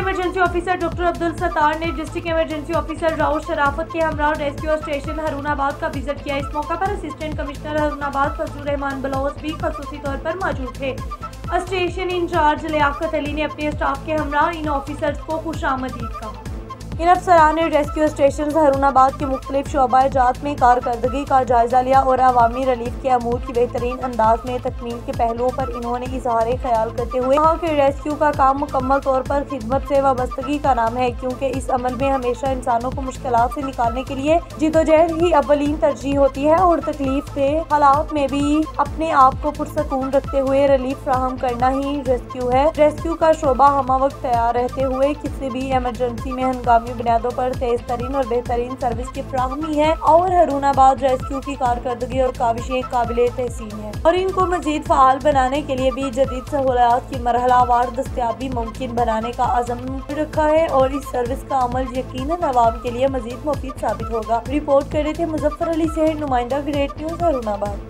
Emergency officer doctor Abdul Sattar ने district emergency officer Raut शराफत के हमरा रेस्क्यू स्टेशन हरुणाबाद का विजिट किया। इस मौका पर असिस्टेंट कमिश्नर हरुणाबाद फजलुर रहमान बलोच भी खसूसी तौर पर मौजूद थे। स्टेशन इंचार्ज लियाकत अली ने अपने स्टाफ के हमरा इन ऑफिसर्स को खुशामदीद कहा। इन अफसरान ने रेस्क्यू स्टेशन हरुणाबाद के मुख्तलिफ शोबा जात में कारकर्दगी का जायजा लिया और अवामी रिलीफ के अमूर की बेहतरीन अंदाज में तकमील के पहलुओं पर इन्होंने इजहार ख्याल करते हुए कहा कि रेस्क्यू का काम मुकम्मल तौर पर खिदमत से वाबस्तगी का नाम है, क्योंकि इस अमल में हमेशा इंसानों को मुश्किलात से निकालने के लिए जिदोजहद ही अव्वलीन तरजीह होती है और तकलीफ से हालात में भी अपने आप को पुरसकून रखते हुए रिलीफ फ्राहम करना ही रेस्क्यू है। रेस्क्यू का शोबा हमा वक्त तैयार रहते हुए किसी भी इमरजेंसी में हंगामी बुनियादों पर तेज तरीन और बेहतरीन सर्विस की फ्राहमी है और हरुणाबाद रेस्क्यू की कारकर्दगी और काविशें काबिले तहसीन है और इनको मजीद फाल बनाने के लिए भी जदीद सहूलियात की मरहलावार दस्तयाबी मुमकिन बनाने का अज़म रखा है और इस सर्विस का अमल यकीनन अवाम के लिए मजीद मुफीद साबित होगा। रिपोर्ट कर रहे थे मुजफ्फर अली सेहर, नुमाइंदा ग्रेट न्यूज़ हरुणाबाद।